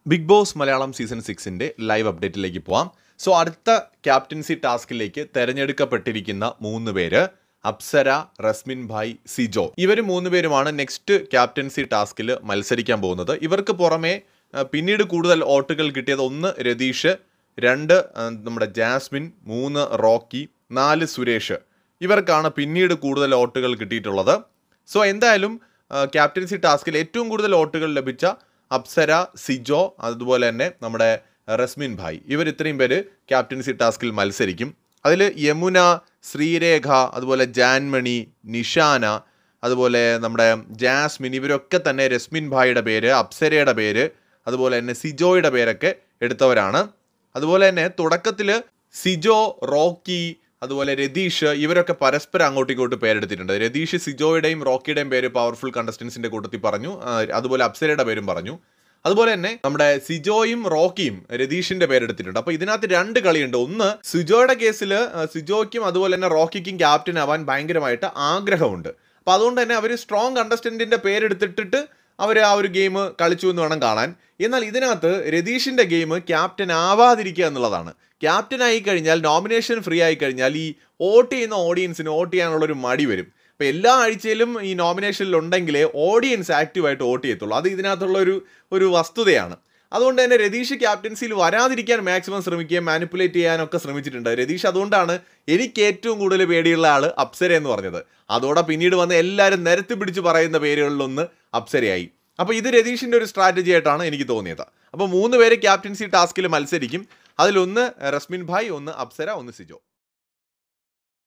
Big Boss Malayalam season 6ന്റെ live അപ്ഡേറ്റിലേക്ക് പോവാം. സോ അടുത്ത ക്യാപ്റ്റൻസി ടാസ്കിലേക്ക് തെരഞ്ഞെടുക്കപ്പെട്ടിരിക്കുന്ന 3 പേര് അപ്സര, റസ്മിൻ ഭായ്, സിജോ. ഇവർ 3 പേരുമാണ് നെക്സ്റ്റ് ക്യാപ്റ്റൻസി ടാസ്കിൽ മത്സരിക്കാൻ പോകുന്നത്. ഇവർക്ക് പുറമെ പിന്നീട് കൂടുതൽ വോട്ടുകൾ കിട്ടിയത് 1 രതീഷ്, 2 നമ്മുടെ ജാസ്മിൻ, 3 റോക്കി, 4 സുരേഷ്. ഇവർക്കാണ് പിന്നീട് കൂടുതൽ വോട്ടുകൾ കിട്ടിയിട്ടുള്ളത്. സോ എന്തായാലും ക്യാപ്റ്റൻസി ടാസ്കിൽ ഏറ്റവും കൂടുതൽ വോട്ടുകൾ ലഭിച്ച അപ്സര, സിജോ, അതുപോലെ തന്നെ നമ്മുടെ റസ്മിൻ ഭായ്, ഇവർ ഇത്രയും പേര് ക്യാപ്റ്റൻസി ടാസ്കിൽ മത്സരിക്കും. അതിൽ യമുന, ശ്രീരേഖ, അതുപോലെ ജാൻമണി, നിഷാന, അതുപോലെ നമ്മുടെ ജാസ്മിൻ, ഇവരൊക്കെ തന്നെ റസ്മിൻ ഭായിയുടെ പേര്, അപ്സരയുടെ പേര്, അതുപോലെ തന്നെ സിജോയുടെ പേരൊക്കെ എടുത്തവരാണ്. അതുപോലെ തന്നെ തുടക്കത്തിൽ സിജോ, റോക്കി, അതുപോലെ രതീഷ്, ഇവരൊക്കെ പരസ്പരം അങ്ങോട്ടും ഇങ്ങോട്ടും പേരെടുത്തിട്ടുണ്ട്. രതീഷ് സിജോയുടെയും റോക്കിയുടെയും പേര് പവർഫുൾ കണ്ടസ്റ്റൻസിന്റെ കൂട്ടത്തിൽ പറഞ്ഞു. അതുപോലെ അപ്സരയുടെ പേരും പറഞ്ഞു. അതുപോലെ തന്നെ നമ്മുടെ സിജോയും റോക്കിയും രതീഷിന്റെ പേരെടുത്തിട്ടുണ്ട്. അപ്പോൾ ഇതിനകത്ത് 2 കളിയുണ്ട്. ഒന്ന്, സിജോയുടെ കേസിൽ സിജോയ്ക്കും അതുപോലെ തന്നെ റോക്കിക്കും ക്യാപ്റ്റൻ ആവാൻ ഭയങ്കരമായിട്ട് ആഗ്രഹമുണ്ട്. അപ്പോൾ അതുകൊണ്ട് തന്നെ അവർ സ്ട്രോങ് കണ്ടസ്റ്റന്റിന്റെ പേരെടുത്തിട്ടിട്ട് അവർ ആ ഒരു ഗെയിം കളിച്ചു എന്ന് വേണം കാണാൻ. എന്നാൽ ഇതിനകത്ത് രതീഷിന്റെ ഗെയിം ക്യാപ്റ്റൻ ആവാതിരിക്കുക എന്നുള്ളതാണ്. ക്യാപ്റ്റൻ ആയി കഴിഞ്ഞാൽ, നോമിനേഷൻ ഫ്രീ ആയി കഴിഞ്ഞാൽ, ഈ വോട്ട് ചെയ്യുന്ന ഓഡിയൻസിന് വോട്ട് ചെയ്യാനുള്ളൊരു മടി വരും. അപ്പോൾ എല്ലാ ആഴ്ചയിലും ഈ നോമിനേഷനിൽ ഉണ്ടെങ്കിലേ ഓഡിയൻസ് ആക്റ്റീവായിട്ട് വോട്ട് ചെയ്യത്തുള്ളൂ. അത് ഇതിനകത്തുള്ള ഒരു വസ്തുതയാണ്. അതുകൊണ്ട് തന്നെ രതീഷ് ക്യാപ്റ്റൻസിയിൽ വരാതിരിക്കാൻ മാക്സിമം ശ്രമിക്കുകയും മാനിപ്പുലേറ്റ് ചെയ്യാനൊക്കെ ശ്രമിച്ചിട്ടുണ്ട് രതീഷ്. അതുകൊണ്ടാണ് എനിക്ക് ഏറ്റവും കൂടുതൽ പേടിയുള്ള ആൾ അപ്സര എന്ന് പറഞ്ഞത്. അതോടെ പിന്നീട് വന്ന് എല്ലാവരും നിരത്തി പിടിച്ച് പറയുന്ന പേരുകളിലൊന്ന് അപ്സരയായി. അപ്പോൾ ഇത് രതീഷിൻ്റെ ഒരു സ്ട്രാറ്റജി ആയിട്ടാണ് എനിക്ക് തോന്നിയത്. അപ്പോൾ 3 പേര് ക്യാപ്റ്റൻസി ടാസ്കിൽ മത്സരിക്കും. അതിലൊന്ന് റസ്മിൻ ഭായ്, 1 അപ്സര, 1 സിജോ.